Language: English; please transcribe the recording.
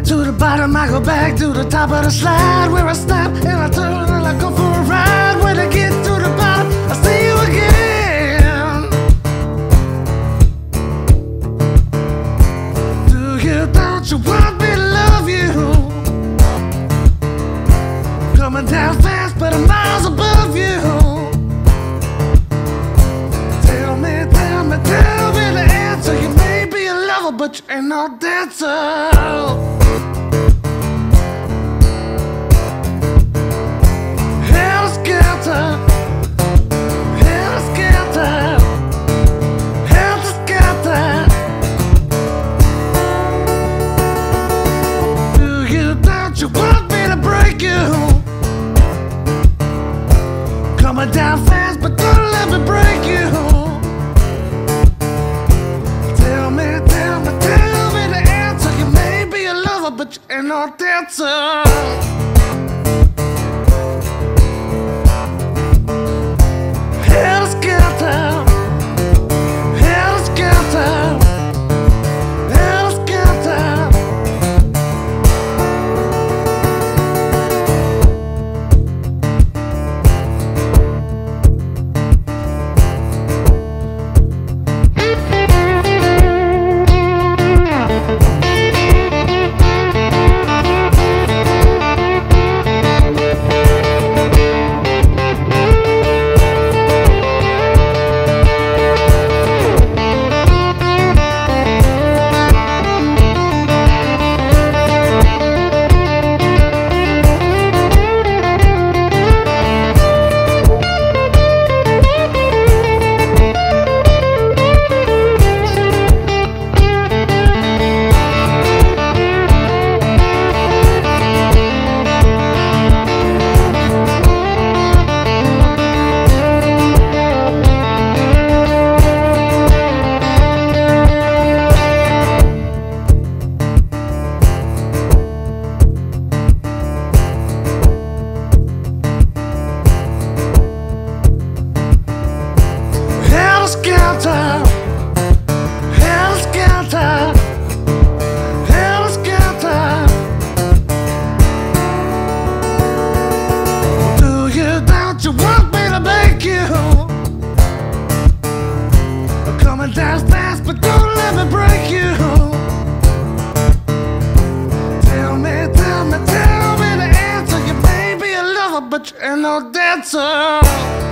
to the bottom, I go back to the top of the slide, where I stop and I turn and I go for a ride. When I get to the bottom, I see you again. Don't you want me to love you? Coming down fast, but I'm miles above you. Tell me the answer. You may be a lover, but you ain't no dancer. Helter Skelter, Helter Skelter, Helter Skelter. You want me to break you? Coming down fast, but don't let me break you. Tell me the answer. You may be a lover, but you ain't no dancer. Helter Skelter, Helter Skelter, Helter Skelter. Skelter, Helter Skelter, Helter Skelter. Don't you want me to make you? Coming down fast, but don't let me break you. Tell me the answer. You may be a lover, but you ain't no dancer.